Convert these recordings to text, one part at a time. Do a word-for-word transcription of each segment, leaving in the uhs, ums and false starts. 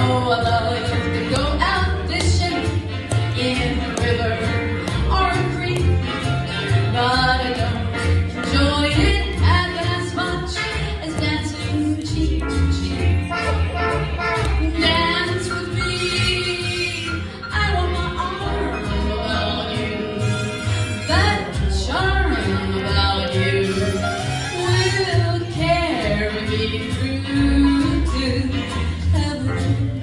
know I love to go out fishing in a river or a creek, but I don't enjoy it half as much as dancing cheek to cheek. Dance with me, I want my arm around you. That charm about you will carry me through to heaven.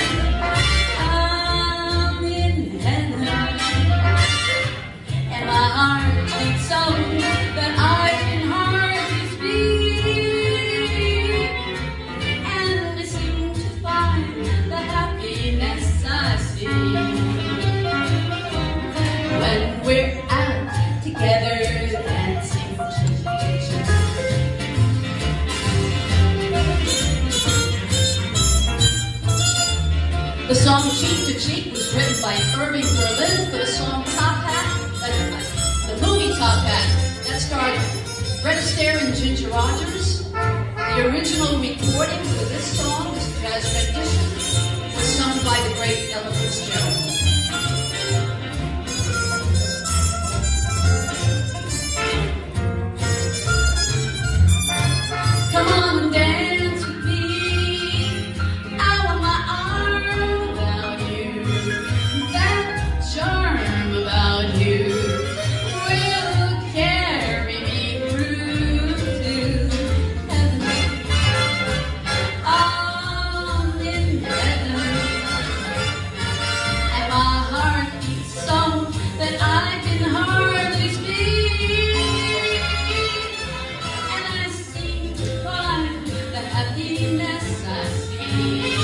I'm in heaven, and my heart beats so that I can hardly speak. And I seem to find the happiness I see when we're out together dancing cheek to cheek. The song Cheek to Cheek was written by Irving Berlin for the song Top Hat, uh, the movie Top Hat, that starred Fred Astaire and Ginger Rogers. The original recording for this song, this jazz rendition, was sung by the great Ella Fitzgerald. Come on and dance with me, I want my arm about you. That charm about you will carry me through to heaven. I'm in heaven, and my heart beats so that I can hardly speak. And I seem to find the happiness I see